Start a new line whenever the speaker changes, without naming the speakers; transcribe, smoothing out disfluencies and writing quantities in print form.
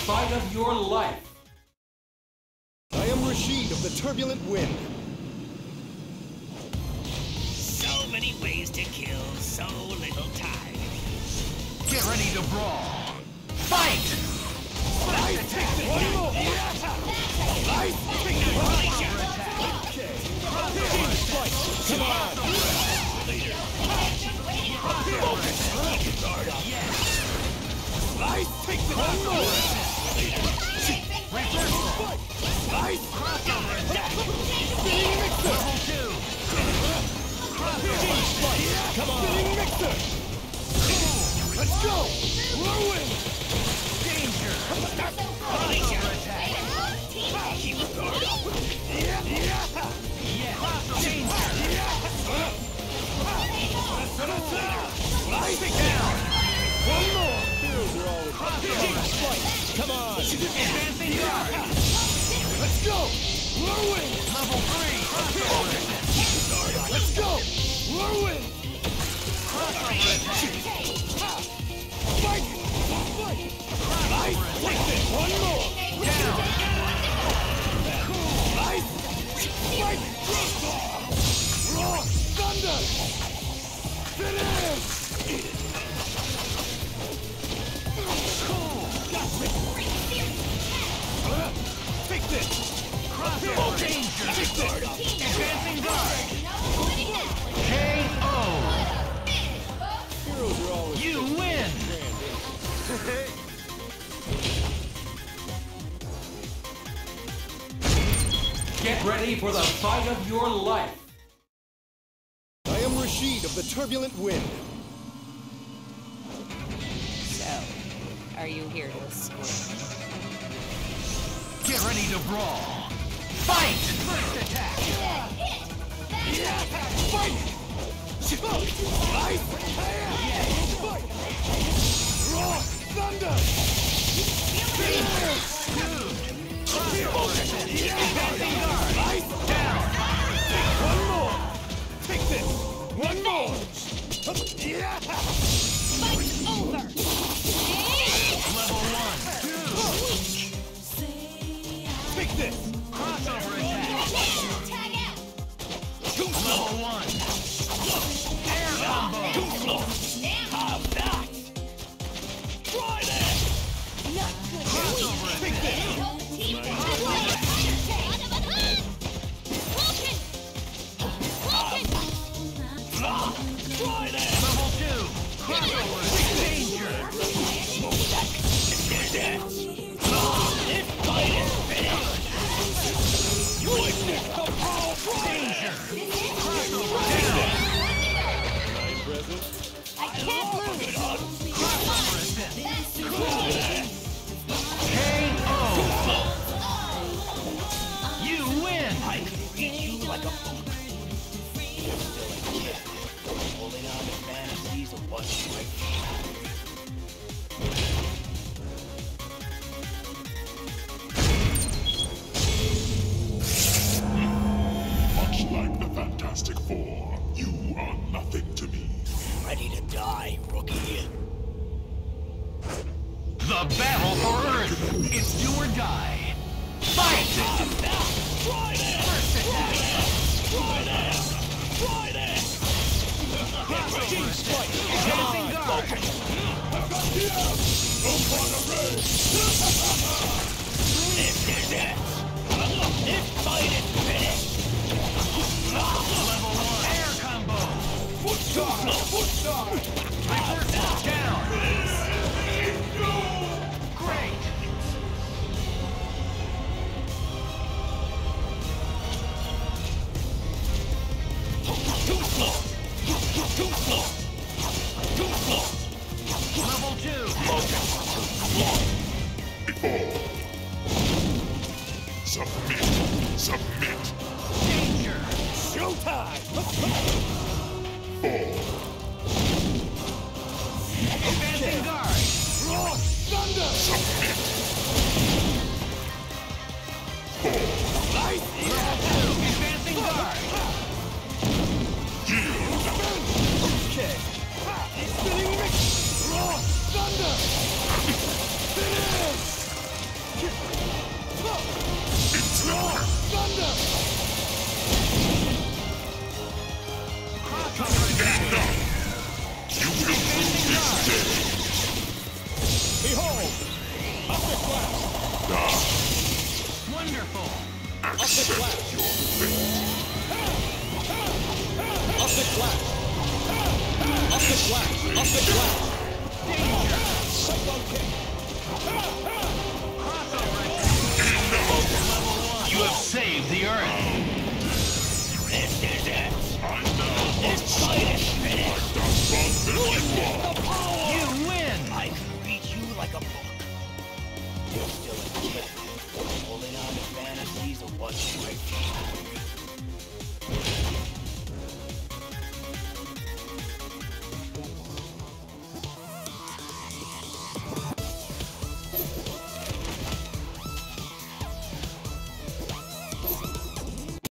fight of your life.
I am Rashid of the Turbulent Wind.
So many ways to kill so little time.
Get ready to brawl. Fight!
Nice attack! One more! Nice! Fight! Come on! Nice! Take the one more! Nice! Spinning mixer! Come on! Spinning mixer! Let's go! Whirlwind!
Danger!
Keep guard up.
Yeah! Danger!
Nice! Down! One more! Heroes are always fight! Come on!
Advancing guard!
Let's go! Whirlwind!
Level 3! Crossover attack!
Let's go! Whirlwind!
Crossover attack!
Fight! Fight! Nice! Take this! One more!
Down!
Nice! Fight! Raw! Thunder! Finish! Take this!
Crossover danger! Advancing guard! KO!
Heroes are always
You win!
Get ready for the fight of your life.
I am Rashid of the Turbulent Wind.
So, are you here to escort?
Get ready to brawl! Fight! First attack!
Fight! Nice! Fight! Raw! Thunder! Finish!
Advancing guard!
Nice!
Down!
One more! Take this! One more!
Fight's over!
Level 1!
Take this!
Crossover attack!
Tag out!
Level 1! Air combo!
Have that. Try this.
Crossover
Take
attack!
this!
Try this.
Level 2! Crossover attack! Danger!
This fight is finished. You witness the power of
Danger! Crossover down!
I can't lose!
Crossover assist! KO! You win!
I can beat you like a book. You're still a kid, holding on to fantasies of what's right.
Much like the Fantastic Four, you are nothing to me.
Ready to die, rookie.
The battle for Earth! It's do or die! Fight!
Try this.
First attack!
Try this. Try this.
Crossover attack! Advancing guard!
This is it. This fight is finished.
Level 1! Air combo!
Foot star!
Reverse down! Great!
Too slow. Too slow. Too slow.
Level 2!
Submit! Submit!
Danger!
Showtime!
Advancing guard!
Raw! Thunder! Nice!
Level 2! Advancing guard!
Okay! Spinning mix! Raw! Thunder! Finish!
Wonderful.
Accept your fate.
Up the clap. Up the clap. Up the clap.
Danger.
Psycho kick.
Crossover. Level 1. You have saved the Earth.
This is it.
I know
This fight is finished.
the son that you are.
You win.
I can read you like a book. You're still a kid, holding on to fantasies of what's right.